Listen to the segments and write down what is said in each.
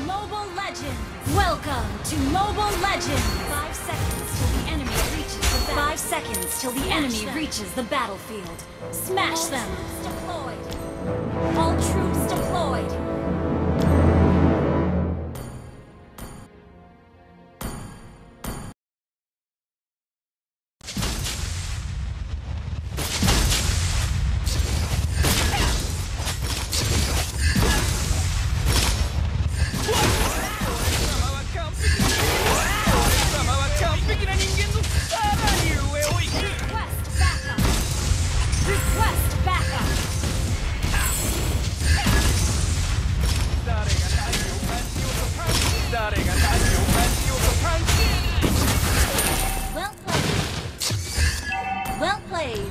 Mobile Legends! Welcome to Mobile Legends! 5 seconds till the enemy reaches the battlefield. 5 seconds till the enemy reaches the battlefield. Smash them! Deployed. All troops deployed. Well played.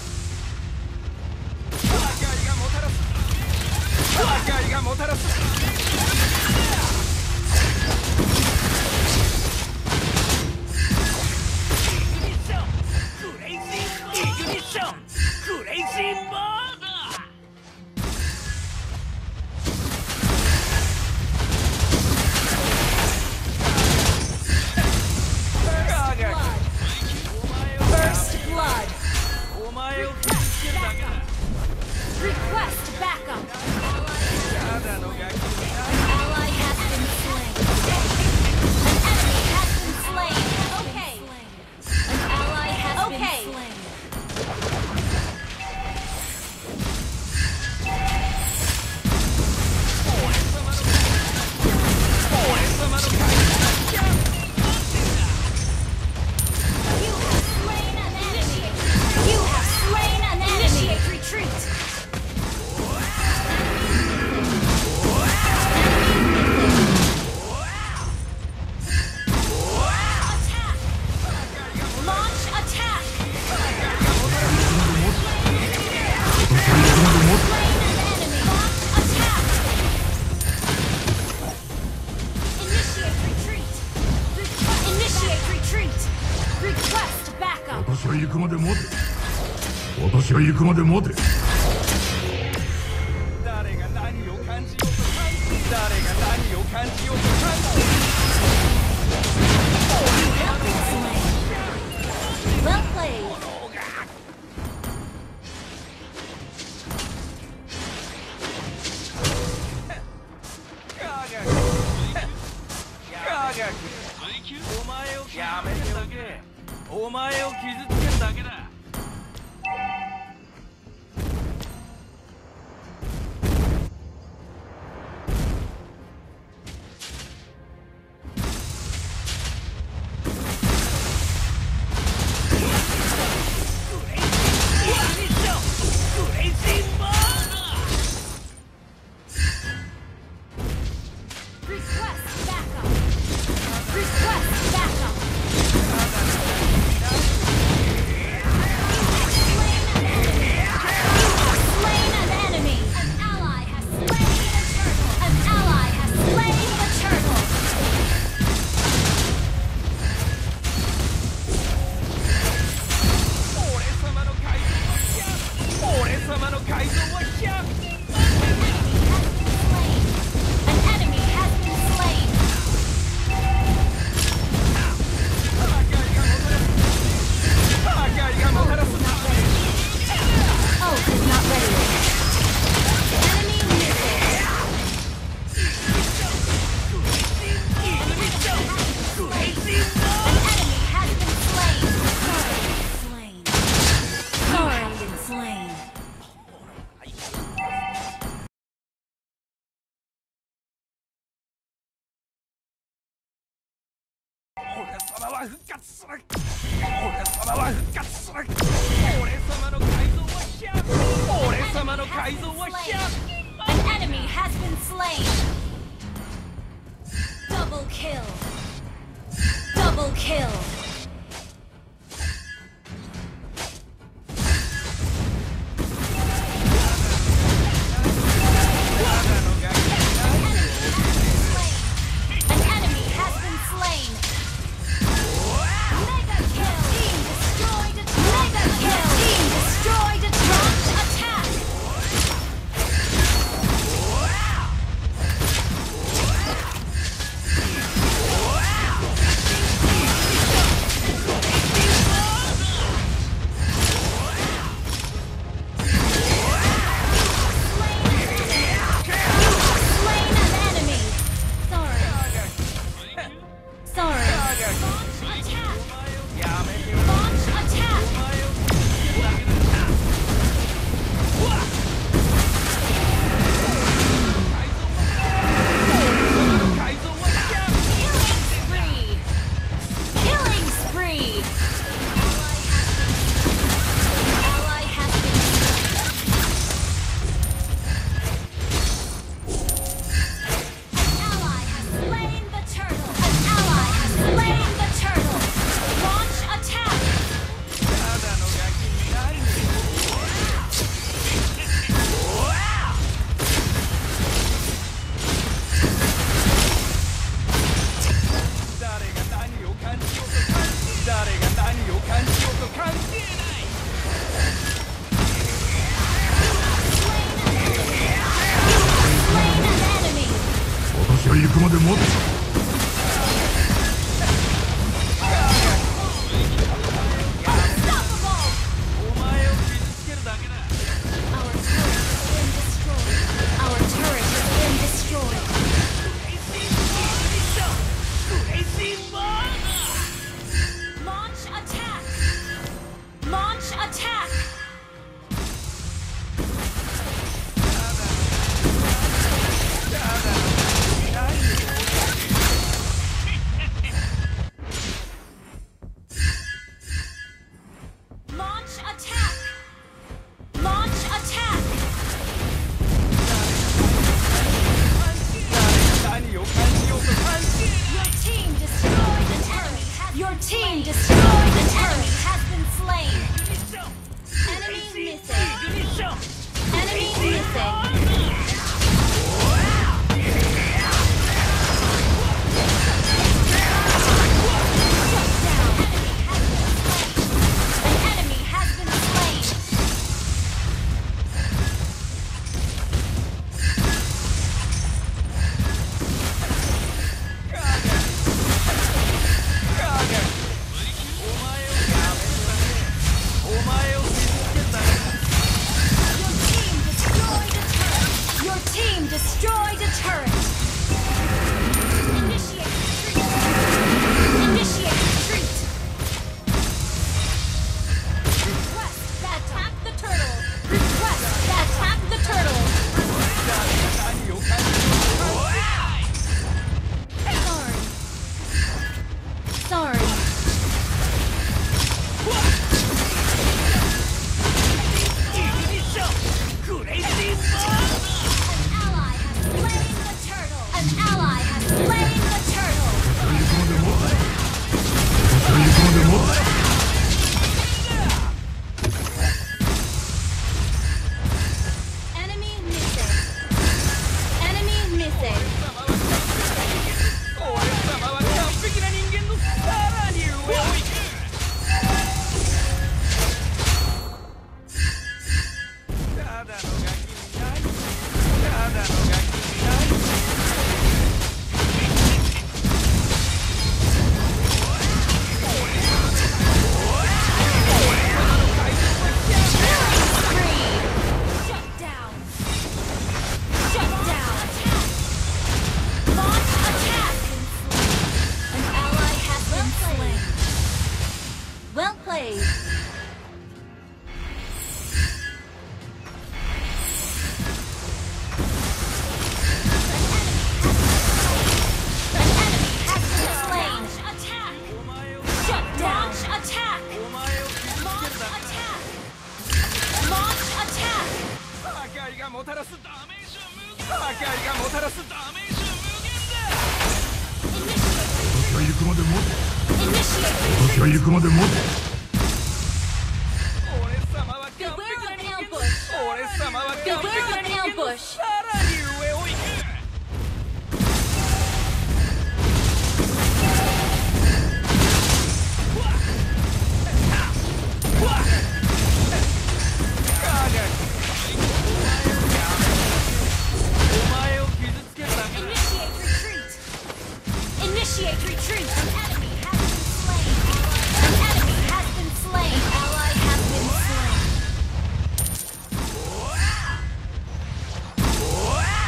Request backup! An ally has been slain. An enemy has been slain. Okay. An ally has been slain. You have slain an enemy. You have slain an enemy. Initiate retreat. Request backup! 私は行くまで待て。私は行くまで待て。 誰が何を感じようと誰が何を感じようと感じ Well played! Gaga! お前をやめておけ。お前を傷つけるだけだ。An enemy has been slain. Double kill. Double kill. An enemy has been slain. Mega kill. Team destroyed a mega kill. Team destroyed a launch attack. 行くまで待て。 お前を傷つけるだけだ。 Our turret has been destroyed. Launch attack! Launch attack! Launch attack! Launch attack! 何を感じようと関係 Your team destroyed the turret. Your team destroyed the turret. Has been slain. Enemy missing. Enemy missing. Shut down. An enemy has been slain. Your team destroyed a turret. Initiate retreat. Initiate retreat. Request that attack the turtle. Request that attack the turtle. Sorry. Sorry. An ally has slain the turtle. 行くまで待て。 Enemy missing. Enemy missing. 俺様は完璧な人間のさらに上を行く。ただのガキにない。ただのガキにない。 Shut down. Shut down. Launch attack. An ally has been slain. Well played. An enemy has been slain. Attack. Shut down. Attack. Launch attack. Launch attack. 破壊がもたらすダメージは無限。破壊がもたらすダメージは無限だ。 私は行くまで待て。 Initiate 私は行くまで待て。 俺様は完璧な人間の。俺様は完璧な人間のさらに上を行く。 Initiate retreat. An enemy has been slain. An enemy has been slain. Ally has been slain.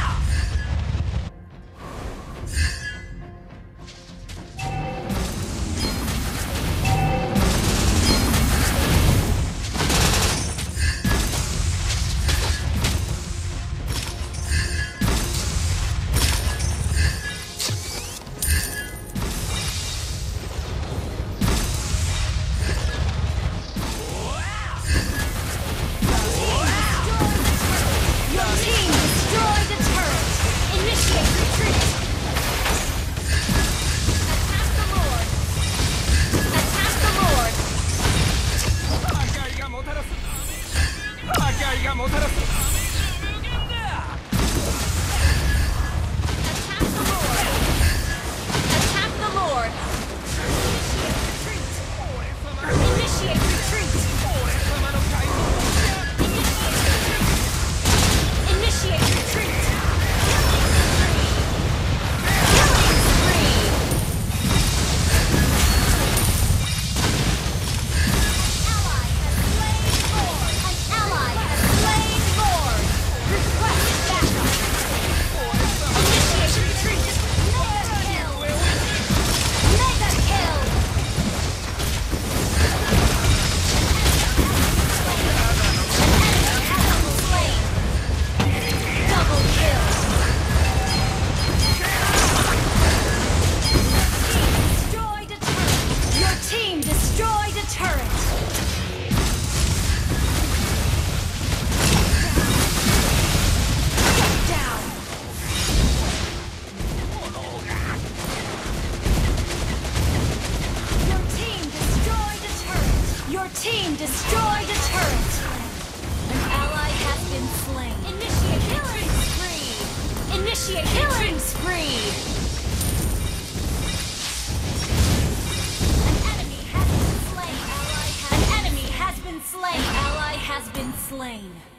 Initiate killing spree! An enemy has been slain! Ally has been slain! Ally has been slain!